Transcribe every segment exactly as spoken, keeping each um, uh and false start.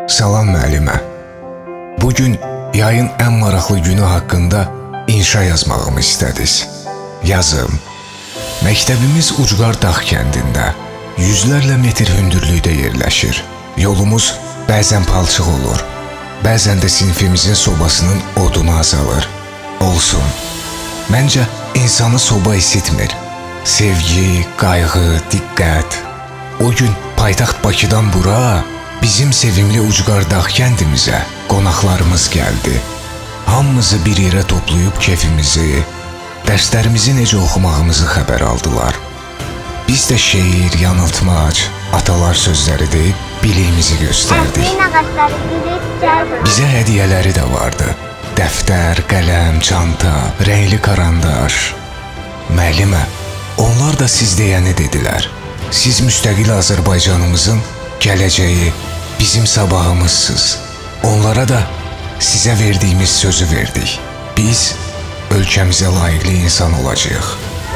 Salam müəllimə. Bugün yayın ən maraqlı günü haqqında inşa yazmağımı istədiniz. Yazım. Məktəbimiz Ucqar dağ kəndində, yüzlərlə metr hündürlükdə yerləşir. Yolumuz bəzən palçıq olur, bəzən də sinifimizin sobasının odunu azalır. Olsun. Məncə insanı soba isitmir. Sevgi, qayğı, diqqət. O gün paytaxt Bakıdan bura, bizim sevimli Ucqar dağ kəndimizə qonaqlarımız gəldi. Hamımızı bir yerə toplayıb kefimizi, dərslərimizi necə oxumağımızı xəbər aldılar. Biz də şeir, yanıltmac, atalar sözləri deyib biliyimizi göstərdik. Bizə hədiyyələri də vardı. Dəftər, qələm, çanta, rəngli karandaş. Müəllimə, onlar da siz deyəni dedilər. Siz müstəqil Azərbaycanımızın gələcəyi, bizim sabahımızsınız. Onlara da sizə verdiyimiz sözü verdik. Biz ölkəmizə layiqli insan olacağıq.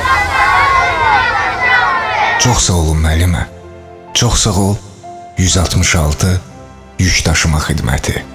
Çox sağ olun müəllimə. Çox sağ ol yüz altmış altı yük daşıma xidməti.